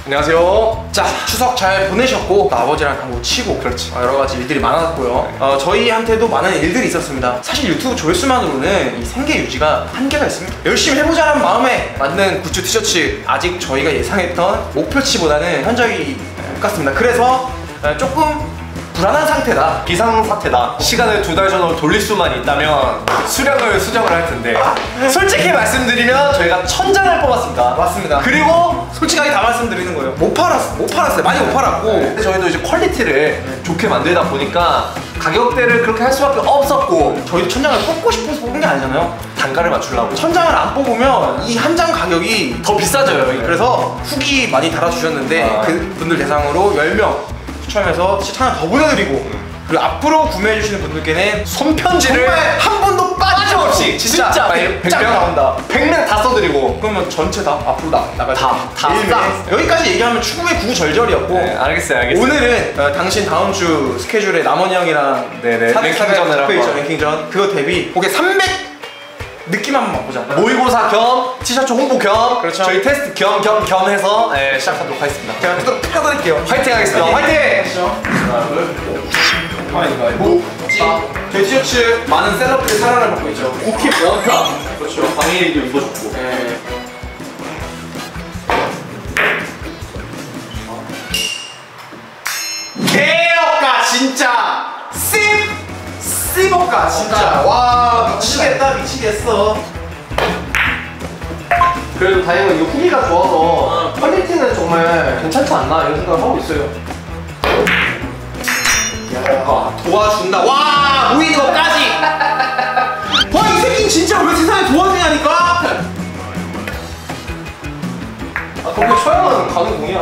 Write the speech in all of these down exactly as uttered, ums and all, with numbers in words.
안녕하세요. 자, 추석 잘 보내셨고 아버지랑 당구 치고 그렇지. 어, 여러 가지 일들이 많았고요. 네. 어, 저희한테도 많은 일들이 있었습니다. 사실 유튜브 조회수만으로는 이 생계 유지가 한계가 있습니다. 열심히 해보자는 마음에 만든 굿즈 티셔츠 아직 저희가 예상했던 목표치보다는 현저히 못 갔습니다. 그래서 조금 불안한 상태다. 비상사태다. 시간을 두 달 전으로 돌릴 수만 있다면 수량을 수정을 할 텐데 솔직히 말씀드리면 저희가 천 장을 뽑았습니다. 맞습니다. 그리고 솔직하게 다 말씀드리는 거예요. 못 팔았어. 못 팔았어요. 많이 못 팔았고. 네. 저희도 이제 퀄리티를 네. 좋게 만들다 보니까 가격대를 그렇게 할 수밖에 없었고 저희도 천 장을 뽑고 싶어서 뽑은 게 아니잖아요. 단가를 맞추려고. 천 장을 안 뽑으면 이 한 장 가격이 더 비싸져요. 그래서 후기 많이 달아주셨는데 아. 그 분들 대상으로 열 명 추첨해서 시트 하나 더 보내드리고 음. 그리고 앞으로 구매해주시는 분들께는 손편지를 한 번도 빠짐없이 진짜, 진짜 백 장 나온다. 백 명 다 써드리고 그러면 전체 다 앞으로 나, 나갈 다, 다 여기까지 얘기하면 추후의 구구절절이었고 네, 알겠어요 알겠어요. 오늘은 어, 당신 다음 주 스케줄에 남원이 형이랑 네네 랭킹전을 한번 있죠. 랭킹전 그거 대비 거기에 삼백 느낌 한번 맛보자. 모의고사 겸 티셔츠 홍보 겸 그렇죠. 저희 테스트 겸 겸 겸 해서 네, 시작하도록 하겠습니다. 제가 또 펴드릴게요. 화이팅 하겠습니다. 화이팅! 가위바위보. 저희 티셔츠 많은 셀럽들이 사랑을 받고 있죠. 오킵 원탑. 그렇죠. 방해일도 입어줬고. 네. 개업가 진짜 씹! 씹어가 진짜. 와 미치겠다 미치겠어. 그래도 다행히 이거 후기가 좋아서 퀄리티는 정말 괜찮지 않나 이런 생각을 하고 있어요. 야, 도와준다. 와 보이는 것까지. 와 이 새끼는 진짜 왜 세상에 도와주냐니까. 아 거기 쳐야만 가는 공이야.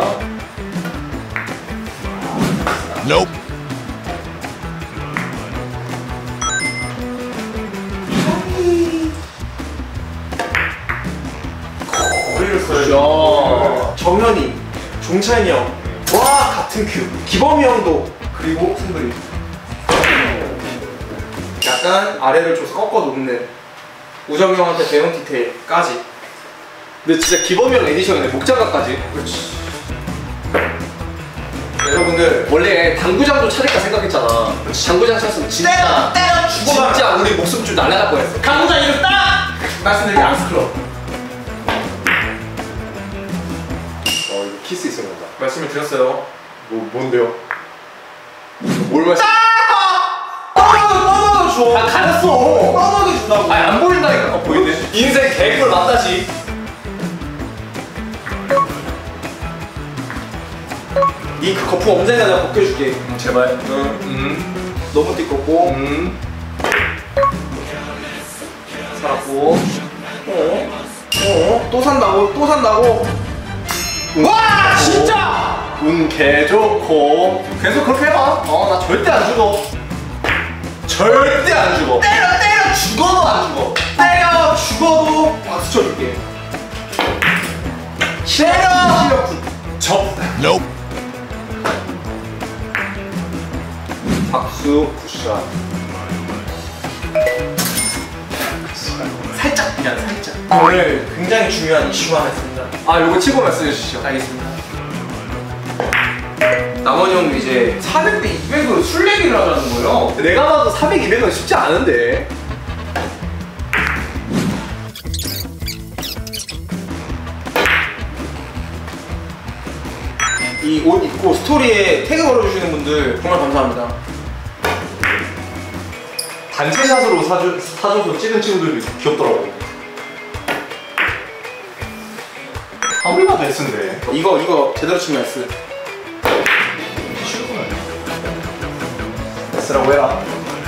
Nope. 머리를 써야죠. 정현이, 종찬이 형, 와 같은 큐. 기범이 형도 그리고 승돌이. 약간 아래를 줘서 꺾어 놓는 우정이 형한테 대형 디테일까지. 근데 진짜 기범이 형 에디션이네. 목장갑까지. 그렇지. 여러분들 원래 당구장도 차릴까 생각했잖아. 당구장 찼으면 진짜 때려 죽어. 진짜 우리 목숨줄 날아갈 뻔했어. 당구장 이름 딱 말씀드린 앙스클럽. 어 이거 키스 있어야 된다. 말씀을 드렸어요. 뭐 뭔데요? 뭘 말씀? 떠먹어 떠먹어 줘. 아 가렸어. 떠먹여 준다고. 아니 안 보인다니까. 어, 보이네. 인생 개꿀 맞다지. 니 그 거품 언제나 내가 벗겨줄게. 음, 제발. 응. 음. 너무 띠껍고. 음. 살았고. 어? 어? 또 산다고? 또 산다고? 와 진짜! 운 개 좋고 계속 그렇게 해봐. 어 나 절대 안 죽어. 절대 안 죽어. 때려 때려 죽어도 안 죽어. 때려 죽어도 박수 쳐줄게. 때려 실력 접. Nope. 박수 굿샷. 살짝 그냥 살짝. 오늘 굉장히 중요한 이슈가 하나 있습니다. 아 요거 치고 말씀해 주시죠. 알겠습니다. 남원이 형도 이제 사백 대 이백으로 술 얘기를 하자는 거예요. 내가 봐도 삼백, 이백은 쉽지 않은데. 이 옷 입고 스토리에 태그 걸어주시는 분들 정말 감사합니다. 단체샷으로 사주, 사줘서 찍은 친구들도 있고 귀엽더라고. 아무리 봐도 S인데. 이거 이거 제대로 치면 S. S라고 해라.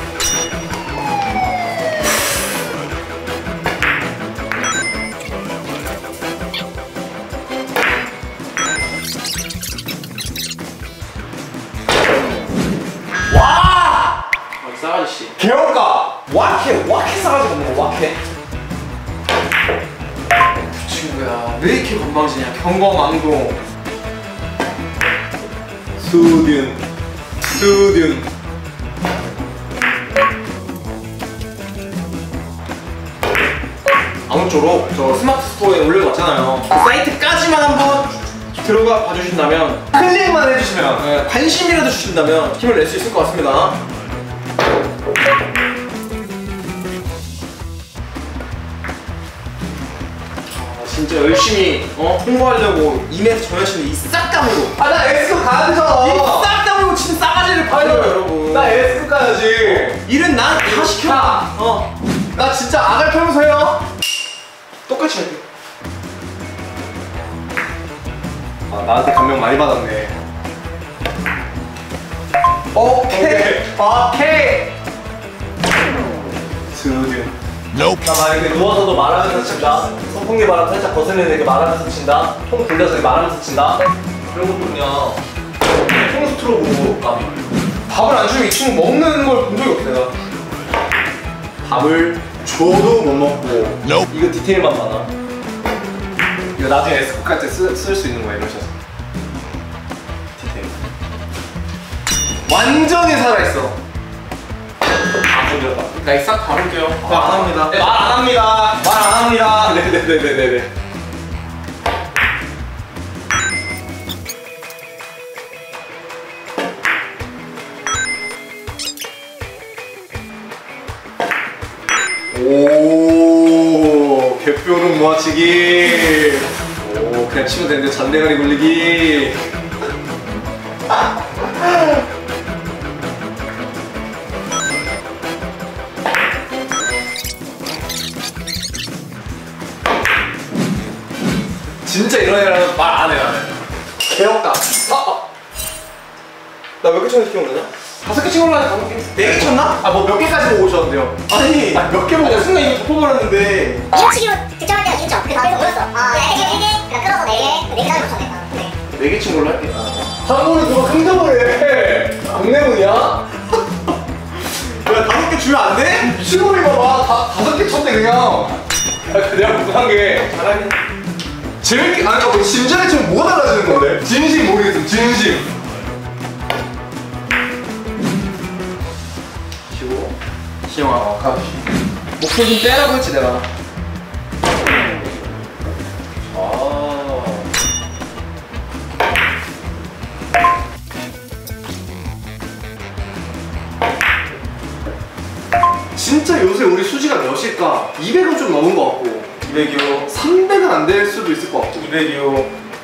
와! 싸가지 씨. 개울까? 와케 와케 싸가지 없는 거 와케. 그 친구야 왜 이렇게 건방지냐. 경거망동. 수든 수든 아무쪼록 저 스마트 스토어에 올려놨잖아요. 그 사이트까지만 한번 들어가 봐주신다면, 클릭만 해주시면 네, 관심이라도 주신다면 힘을 낼 수 있을 것 같습니다. 아, 진짜 열심히 어? 홍보하려고 이메서 정하시는 이 싹다물고 아 나 에스코 가야 되잖아. 이 싹다물고 친 싸가지를 봐요 여러분. 나 에스코 가야지. 일은 난 다 시켜. 어. 나 진짜 아갈 평소해요. 똑같이 할게. 아 나한테 감명 많이 받았네. 오케이. 오케이. 스튜디오. 나 만약에 누워서도 말하면서 친다. 선풍기 바람 살짝 거슬리는 게 말하면서 친다. 통 굴려서 말하면서 친다. 그런 것도 그냥 통수트로 보고 까비. 밥을 안 주면 이 친구 먹는 걸 본 적이 없어 내가. 밥을 줘도 못 먹고 이거 디테일만 많아. 이거 나중에 에스코 갈 때 쓸 수 있는 거야 이러셔서. 디테일 완전히 살아있어. 아 건드렸다. 나 이 싹 가볼게요. 말 안 합니다. 말 안 합니다. 말 안 합니다. 네네네네네. 오, 개뼈는 모아치기. 오, 그냥 치면 되는데 잔대가리 굴리기. 진짜 이런 애라면 말 안 해, 나는. 개혁다. 아, 아. 나 몇 개 쳤는지 기억 나냐? 다섯 개 치고 올라가 가볼게. 네 개 쳤나? 아, 뭐 몇 개까지 보고 오셨는데요? 아니, 아, 몇 개 보고 아니, 순간 이거 덮어버렸는데. 이어치기로 득점할 때가 있죠. 그래서 계속 올렸어. 아, 네 개, 네 개, 그러니까 끌어서 네 개, 네 개 짜리 붙였네. 네. 네 개 친 걸로 할게. 한번에 누가 흥정을 해. 박내문이야? 야, 다섯 개 주면 안 돼? 미친놈이 봐봐. 다, 다섯 개 쳤네, 그냥. 아, 내가 못한 게. 잘하긴. 재밌게, 아니, 뭐, 심장에 치면 뭐가 달라지는 건데? 진심 모르겠어, 진심. 쉬고. 시영아, 어, 가. 목표 좀 떼라고 했지, 내가. 아. 진짜 요새 우리 수지가 몇일까? 이백은 좀 넘은 것 같고 이백이요. 삼백은 안 될 수도 있을 것 같고 이백이요.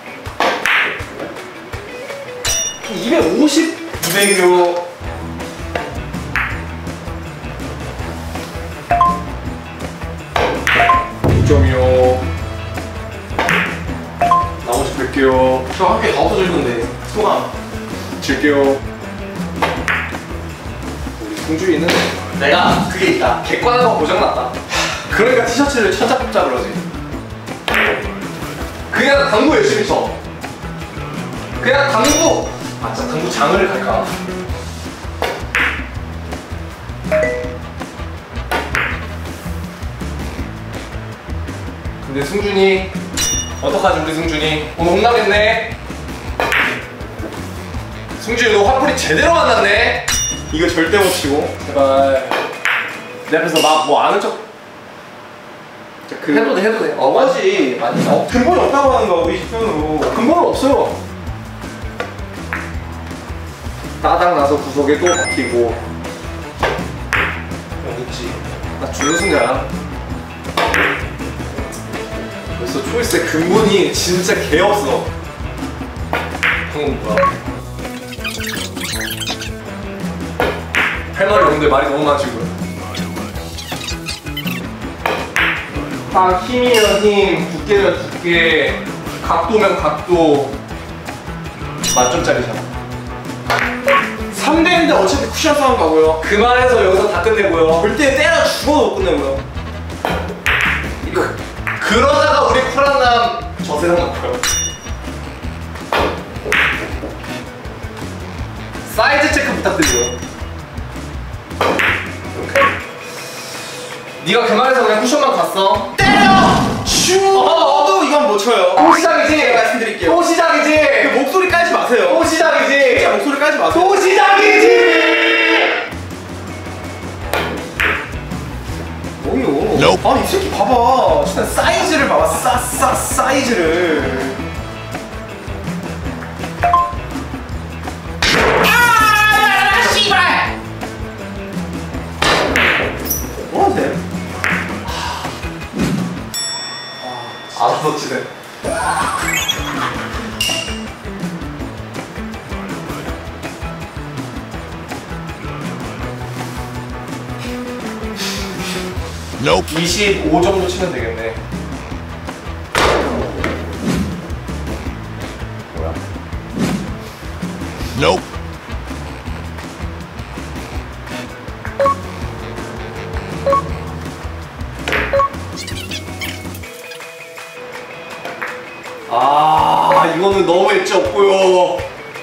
이백오십? 이백이요. 육 점이요. 나머지 백 개요. 저 학교에 다 없어질 건데. 소감. 칠 개요. 우리 승주이는 내가 그게 있다. 객관화가 고장났다. 그러니까 티셔츠를 찾아 뽑자 그러지. 그냥 당구 열심히 쳐. 그냥 당구. 아 진짜 당구 장을 갈까? 근데 승준이 어떡하지 우리 승준이 오늘 혼나겠네. 승준이 너 화풀이 제대로 만났네. 이거 절대 못 치고. 제발 내 앞에서 막 뭐 아는 척 그 해도 돼 해도 돼. 어, 맞지. 많이 어, 근본이 없다고 하는 거야, 우리 표현으로. 근본은 없어요. 따당 나서 구석에 또 박히고 있지. 나 준우승자야. 벌써 초이스의 근본이 진짜 개없어. 방금 뭐야? 할 말이 없는데 말이 너무 많지고요. 아 힘이면 힘, 두께면 두께, 각도면 각도. 만점짜리잖아. 삼 대인데 어차피 쿠션 싸움 가고요. 그만해서 여기서 다 끝내고요. 절대 때려 죽어도 끝내고요. 이거 그러다가 우리 쿨한남 저 세상 갔고요. 사이즈 체크 부탁드려요. 네가 그만해서 그냥 쿠션만 갔어. 때려! 슈! 어도 이건 못 쳐요. 또 시작이지. 말씀드릴게요. 또 시작이지. 그 목소리 깔지 마세요. 또 시작이지. 진짜 목소리 깔지 마세요. 또 시작이지. 뭐요? 아니 이 새끼 봐봐. 진짜 사이즈를 봐봐. 싸싸 사이즈를. Nope. 이십오 정도 치면 되겠네. 뭐야? Nope. 아, 이거는 너무 엣지 없고요.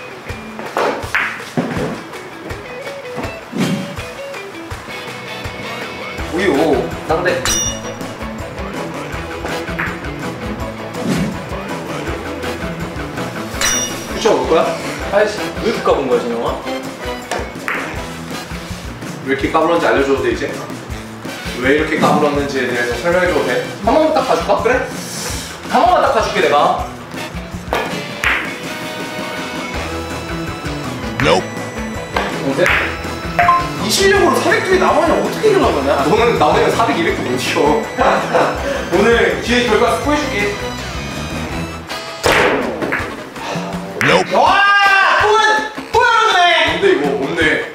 우유 상대. 붙여볼 거야? 아이씨, 왜 이렇게 까본 거야, 진영아? 왜 이렇게 까불었는지 알려줘도 돼, 이제? 왜 이렇게 까불었는지에 대해서 설명해줘도 돼? 한 번만 딱 봐줄까? 그래? 한 번만 딱 봐줄게, 내가. Nope. 동생? 이 실력으로 사백 줄이 남으면 어떻게 이기는 거냐? 너는 나머지 사백, 이백도 못 이겨. 오늘 뒤에 결과 스포해줄게. Nope. 와! 또! 또 열어주네! 뭔데, 이거? 뭔데?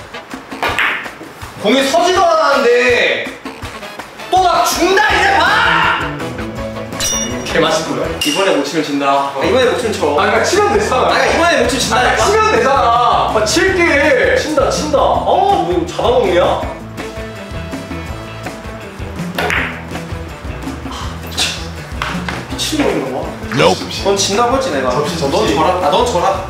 공이 서지도 않았는데 또 막 준다 이제 봐! 개맛있구나. 이번에 못 치면 진다. 아, 이번에 못 치면 쳐. 아, 그러니까 치면 되잖아. 아, 이번에 못 치면 아, 진다니까. 치면 되잖아. 아, 칠게. 친다, 친다. 어, 뭐 잡아먹냐? 미친놈인 거 봐. Nope. 넌 진다고 했지 내가. 접시, 접시. 넌 져라. 아, 넌 져라.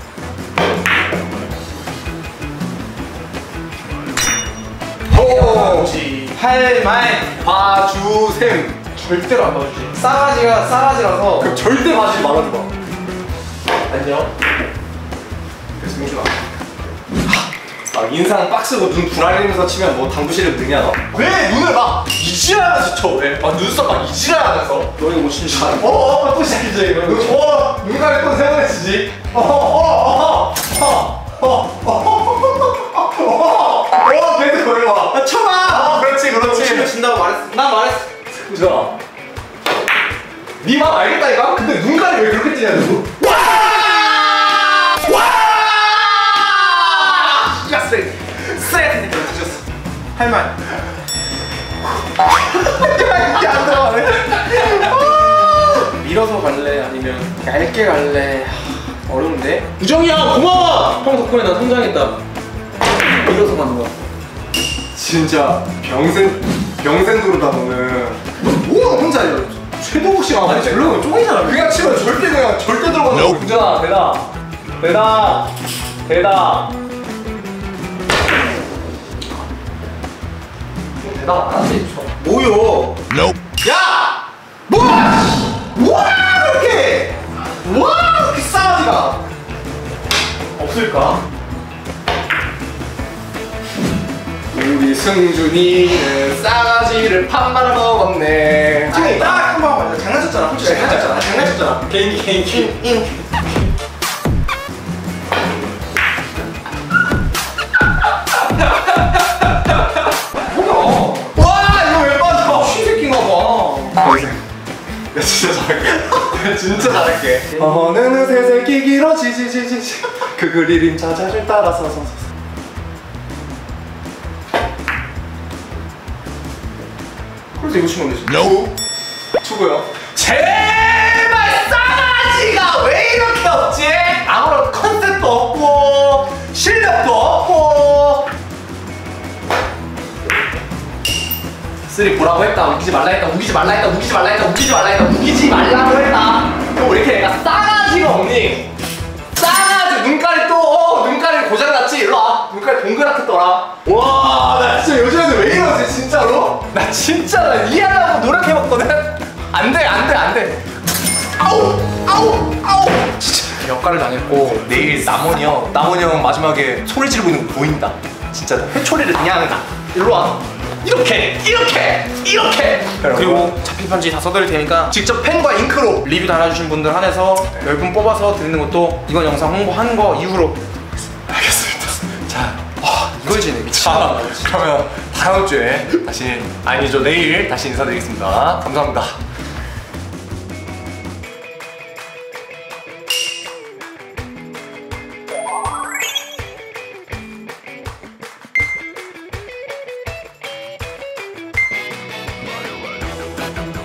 오, 할말 봐주셈. 절대로 안 넣어주지. 싸가지가 싸가지라서. 그럼 절대 봐주지 말아줘 봐. 안녕. 그래서 민준아. 아, 인상 빡쓰고 눈 불알리면서 치면 뭐 당구실에 능냐 너? 왜 눈을 막 이질하면서 쳐 왜? 막 눈썹 막 이질하면서. 너 이거 못 치지. 어, 어, 어, 또 시작이지 이거. 어, 눈가를 또 세번에 치지. 어, 어, 어, 어, 어, 어, 어, 어, 어, 계속 걸려와. 아, 쳐봐. 어, 그렇지, 치면 그렇지. 진다고 말했어. 난 말했어. 민준아, 니맘 알겠다니까? 근데 눈가를 왜 그렇게 찌냐 너? 와! 와! 야, 쓰레기. 쓰레기. 뒤졌어. 할말. 이게 안 들어가네. 밀어서 갈래? 아니면 얇게 갈래? 하, 어려운데? 우정이 형 고마워. 형 덕분에 나 성장했다. 밀어서 가는 거야. 진짜 병생 병생도르다 너는. 너 뭐야 혼자 이러. 최도국 씨가 아니 별로 쪼이잖아. 그냥 치면 절대 그냥 절대 들어가는 거. 우정아 대답. 대답. 대답. 대답 안 하지. 뭐요? Nope. 야! 뭐야! 뭐야 이렇게! 뭐야 이렇게 싸가지가! 없을까? 우리 승준이는 싸가지를 판 말아 먹었네. 아니 딱 한 번 맞아. 장난쳤잖아. 솔직히 장난쳤잖아. 장난쳤잖아. 개인기 개인기. 잉. 뭐야? 와 이거 왜 빠져? 쉬새끼인가 봐. 야 진짜 잘할게. 진짜 잘할게. 어느 느새 새끼 길어지지지지. 그 그리림 자자를 따라서 서서. 그래서 이거 치면 되지. Nope. 추고요. 제발 싸가지가 왜 이렇게 없지? 아무런 컨셉도 없고 실력도 없고. 쓰리 보라고 했다. 우기지 말라 했다. 우기지 말라 했다. 우기지 말라 했다. 우기지 말라 했다. 우기지 말라고 했다. 또 왜 이렇게 내가 싸가지가 없니? 싸가지 눈깔이 또 어, 눈깔이 고장났지? 일로 와. 눈깔이 동그랗게 떠라. 와, 나 진짜 요즘에는 왜 이러지 진짜로? 나 진짜 나 이해하려고 노력해봤거든. 안 돼, 안 돼, 안 돼. 아우, 아우, 아우. 진짜 역할을 당했고 내일 남원이 형, 남원이 형 마지막에 소리 지르고 있는 거 보인다. 진짜 회초리를 그냥 나. 일로 와. 이렇게, 이렇게, 이렇게. 그리고 잡힌 편지 다 써드릴 테니까 직접 펜과 잉크로. 리뷰 달아주신 분들 한해서 열 분 뽑아서 드리는 것도 이번 영상 홍보한 거 이후로. 알겠습니다. 자, 와 이걸 지네 미친. 자, 그러면 다음 주에 다시 아니죠 내일 다시 인사드리겠습니다. 감사합니다. 아